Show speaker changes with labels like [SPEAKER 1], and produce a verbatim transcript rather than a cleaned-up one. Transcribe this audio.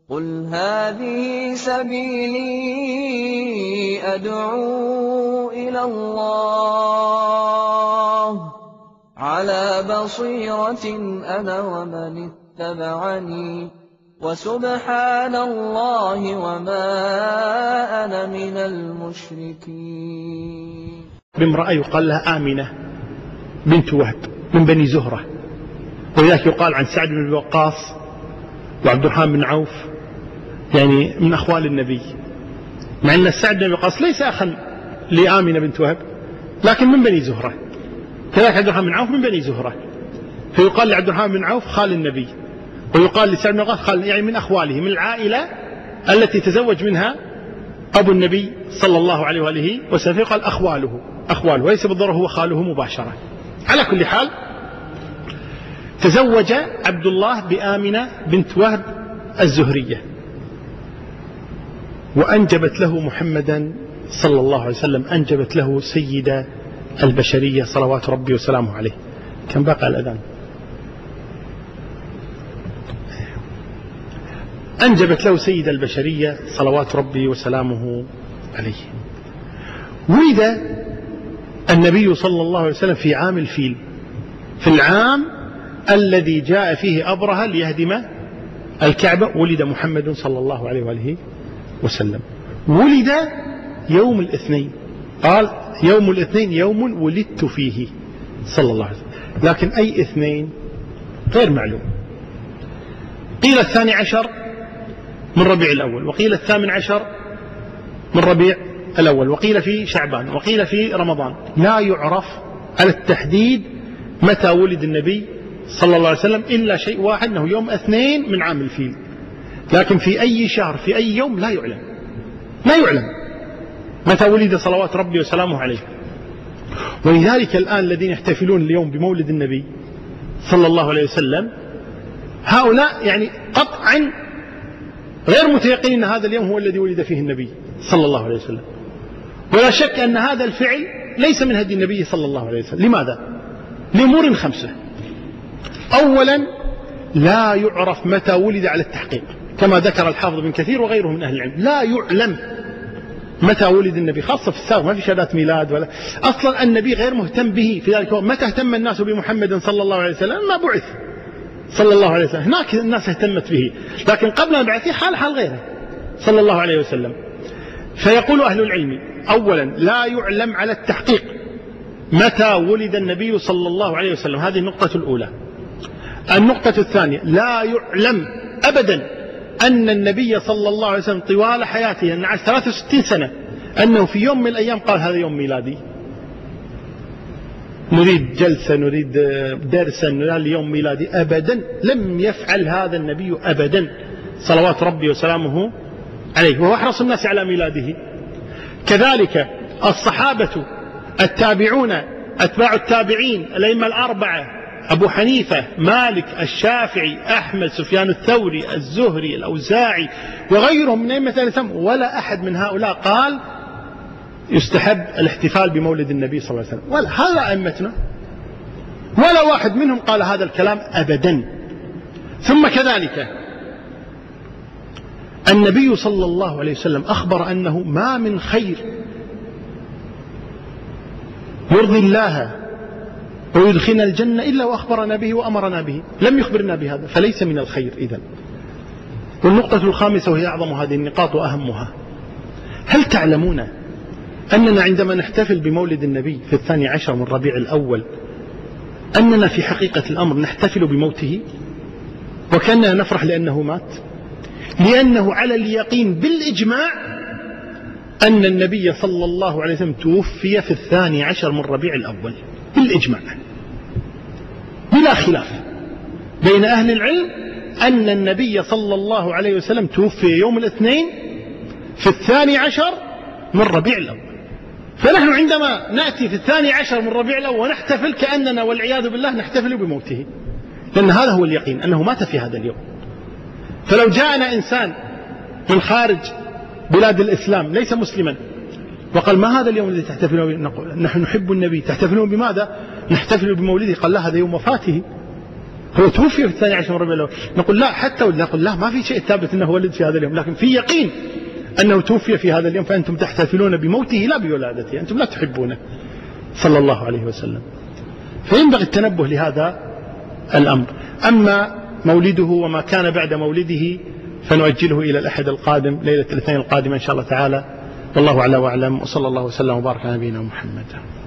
[SPEAKER 1] قُلْ هَٰذِهِ سَبِيلِي أَدْعُو إِلَى اللَّهِ ۚ عَلَىٰ بَصِيرَةٍ أَنَا وَمَنِ اتَّبَعَنِي ۖ وَسُبْحَانَ اللَّهِ وَمَا أَنَا مِنَ الْمُشْرِكِينَ.
[SPEAKER 2] بامرأة يقال لها آمنة بنت وهب من بني زهرة، ولذلك يقال عن سعد بن وقاص وعبد الرحمن بن عوف يعني من أخوال النبي، مع أن سعد بن وقاص ليس أخا لآمنة بنت وهب لكن من بني زهرة، كذلك عبد الرحمن بن عوف من بني زهرة، فيقال لعبد الرحمن بن عوف خال النبي، ويقال لسعد بن وقاص خال، يعني من أخواله، من العائلة التي تزوج منها أبو النبي صلى الله عليه وآله وسلم، فيقال أخواله أخواله وليس بالضرورة هو خاله مباشرة. على كل حال تزوج عبد الله بآمنة بنت وهب الزهرية، وأنجبت له محمدا صلى الله عليه وسلم، أنجبت له سيد البشرية صلوات ربي وسلامه عليه. كم باقي الأذان؟ أنجبت له سيد البشرية صلوات ربي وسلامه عليه. ولد النبي صلى الله عليه وسلم في عام الفيل، في العام الذي جاء فيه أبرهة ليهدم الكعبة، ولد محمد صلى الله عليه وآله وسلم. ولد يوم الاثنين، قال يوم الاثنين يوم ولدت فيه صلى الله عليه وسلم، لكن أي اثنين غير معلوم. قيل الثاني عشر من ربيع الأول، وقيل الثامن عشر من ربيع الأول، وقيل في شعبان، وقيل في رمضان. لا يعرف على التحديد متى ولد النبي صلى الله عليه وسلم إلا شيء واحد، أنه يوم اثنين من عام الفيل، لكن في أي شهر في أي يوم لا يعلم، لا يعلم متى ولد صلوات ربي وسلامه عليه. ولذلك الآن الذين يحتفلون اليوم بمولد النبي صلى الله عليه وسلم هؤلاء يعني قطعا غير متيقنين أن هذا اليوم هو الذي ولد فيه النبي صلى الله عليه وسلم، ولا شك أن هذا الفعل ليس من هدي النبي صلى الله عليه وسلم. لماذا؟ لأمور خمسة. أولا لا يعرف متى ولد على التحقيق، كما ذكر الحافظ بن كثير وغيره من أهل العلم، لا يعلم متى ولد النبي، خاصة في السابق ما في شهادات ميلاد ولا أصلا النبي غير مهتم به في ذلك. متى اهتم الناس بمحمد صلى الله عليه وسلم؟ ما بعث صلى الله عليه وسلم، هناك الناس اهتمت به، لكن قبل ما بعثه حال حال غيره صلى الله عليه وسلم. فيقول أهل العلم أولا لا يعلم على التحقيق متى ولد النبي صلى الله عليه وسلم، هذه النقطة الأولى. النقطة الثانية لا يعلم أبدا أن النبي صلى الله عليه وسلم طوال حياته أن عاش ثلاث وستين سنة أنه في يوم من الأيام قال هذا يوم ميلادي، نريد جلسة، نريد درسا، نريد يوم ميلادي، أبدا لم يفعل هذا النبي أبدا صلوات ربي وسلامه عليه، وهو أحرص الناس على ميلاده. كذلك الصحابة التابعون أتباع التابعين الأئمة الأربعة، أبو حنيفة، مالك، الشافعي، أحمد، سفيان الثوري، الزهري، الأوزاعي وغيرهم من أئمة الإسلام، ولا أحد من هؤلاء قال يستحب الاحتفال بمولد النبي صلى الله عليه وسلم، ولا هذا أئمتنا، ولا واحد منهم قال هذا الكلام أبدا. ثم كذلك النبي صلى الله عليه وسلم أخبر أنه ما من خير يرضي الله ويدخلنا الجنة إلا وأخبرنا به وأمرنا به، لم يخبرنا بهذا، فليس من الخير إذن. والنقطة الخامسة وهي أعظم هذه النقاط وأهمها، هل تعلمون أننا عندما نحتفل بمولد النبي في الثاني عشر من ربيع الأول أننا في حقيقة الأمر نحتفل بموته، وكأننا نفرح لأنه مات، لأنه على اليقين بالإجماع أن النبي صلى الله عليه وسلم توفي في الثاني عشر من ربيع الأول، بالإجماع بلا خلاف بين أهل العلم أن النبي صلى الله عليه وسلم توفي يوم الاثنين في الثاني عشر من ربيع الأول. فنحن عندما نأتي في الثاني عشر من ربيع الأول ونحتفل كأننا والعياذ بالله نحتفل بموته، لأن هذا هو اليقين أنه مات في هذا اليوم. فلو جاءنا إنسان من خارج بلاد الإسلام ليس مسلما وقال ما هذا اليوم الذي تحتفلون؟ نقول نحن نحب النبي. تحتفلون بماذا؟ نحتفل بمولده. قال لا، هذا يوم وفاته. هو توفي في الثاني عشر من ربيع الأول، نقول لا، حتى نقول لا، ما في شيء ثابت أنه ولد في هذا اليوم، لكن في يقين أنه توفي في هذا اليوم، فأنتم تحتفلون بموته لا بولادته، أنتم لا تحبونه صلى الله عليه وسلم. فينبغي التنبه لهذا الأمر. أما مولده وما كان بعد مولده فنؤجله إلى الأحد القادم، ليلة الاثنين القادمة إن شاء الله تعالى، والله أعلى وأعلم، وصلى الله وسلم وبارك على نبينا محمد.